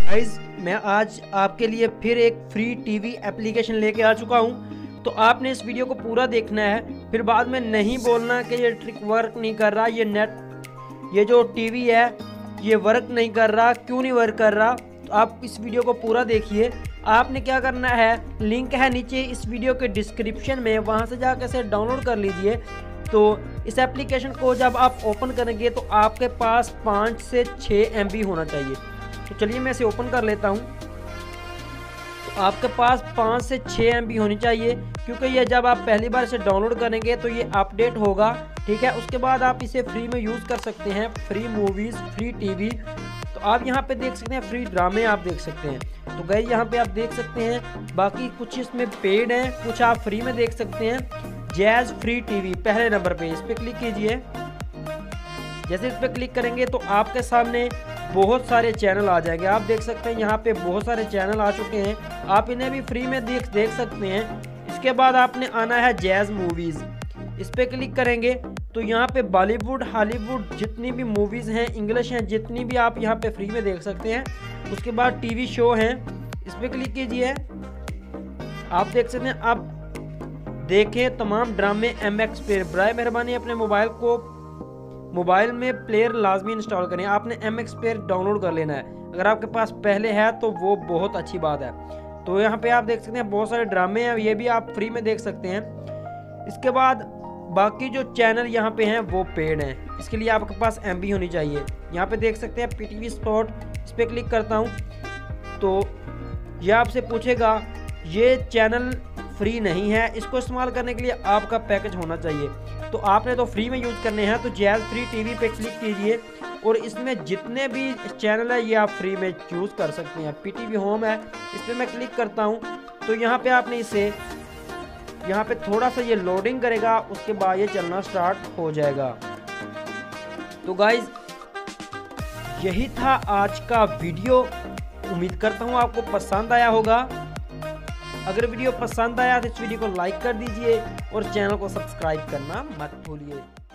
Guys मैं आज आपके लिए फिर एक फ्री टीवी एप्लीकेशन लेके आ चुका हूँ। तो आपने इस वीडियो को पूरा देखना है, फिर बाद में नहीं बोलना कि ये ट्रिक वर्क नहीं कर रहा, ये जो टीवी है ये वर्क नहीं कर रहा, क्यों नहीं वर्क कर रहा। तो आप इस वीडियो को पूरा देखिए। आपने क्या करना है, लिंक है नीचे इस वीडियो के डिस्क्रिप्शन में, वहाँ से जाकर इसे डाउनलोड कर लीजिए। तो इस एप्लीकेशन को जब आप ओपन करेंगे तो आपके पास 5 से 6 MB होना चाहिए। तो चलिए मैं इसे ओपन कर लेता हूँ। तो आपके पास 5 से 6 MB होनी चाहिए, क्योंकि ये जब आप पहली बार इसे डाउनलोड करेंगे तो ये अपडेट होगा, ठीक है। उसके बाद आप इसे फ्री में यूज़ कर सकते हैं, फ्री मूवीज़, फ्री टीवी। तो आप यहाँ पे देख सकते हैं फ्री ड्रामे आप देख सकते हैं। तो गाइस यहाँ पे आप देख सकते हैं, बाकी कुछ इसमें पेड हैं, कुछ आप फ्री में देख सकते हैं। जैज़ फ्री टीवी पहले नंबर पे, इस पर क्लिक कीजिए। जैसे इस पर क्लिक करेंगे तो आपके सामने बहुत सारे चैनल आ जाएंगे। आप देख सकते हैं यहाँ पे बहुत सारे चैनल आ चुके हैं, आप इन्हें भी फ्री में देख सकते हैं। इसके बाद आपने आना है जैज़ मूवीज़, इस पर क्लिक करेंगे तो यहाँ पे बॉलीवुड, हॉलीवुड जितनी भी मूवीज़ हैं, इंग्लिश हैं, जितनी भी आप यहाँ पे फ्री में देख सकते हैं। उसके बाद टीवी शो हैं, इस पर क्लिक कीजिए। आप देख सकते हैं, आप देखें तमाम ड्रामे MX पे। बराए मेहरबानी अपने मोबाइल में प्लेयर लाजमी इंस्टॉल करें। आपने MX प्लेयर डाउनलोड कर लेना है, अगर आपके पास पहले है तो वो बहुत अच्छी बात है। तो यहाँ पे आप देख सकते हैं बहुत सारे ड्रामे हैं, ये भी आप फ्री में देख सकते हैं। इसके बाद बाकी जो चैनल यहाँ पे हैं वो पेड हैं, इसके लिए आपके पास MB होनी चाहिए। यहाँ पे देख सकते हैं PTV स्पॉट, इस पर क्लिक करता हूँ तो ये आपसे पूछेगा ये चैनल फ्री नहीं है, इसको इस्तेमाल करने के लिए आपका पैकेज होना चाहिए। तो आपने तो फ्री में यूज़ करने हैं, तो जैज़ फ्री टीवी पे क्लिक कीजिए और इसमें जितने भी चैनल है ये आप फ्री में यूज़ कर सकते हैं। PTV होम है, इस पर मैं क्लिक करता हूँ तो यहाँ पे आपने इसे यहाँ पे थोड़ा सा ये लोडिंग करेगा, उसके बाद ये चलना स्टार्ट हो जाएगा। तो गाइज यही था आज का वीडियो, उम्मीद करता हूँ आपको पसंद आया होगा। अगर वीडियो पसंद आया तो इस वीडियो को लाइक कर दीजिए और चैनल को सब्सक्राइब करना मत भूलिए।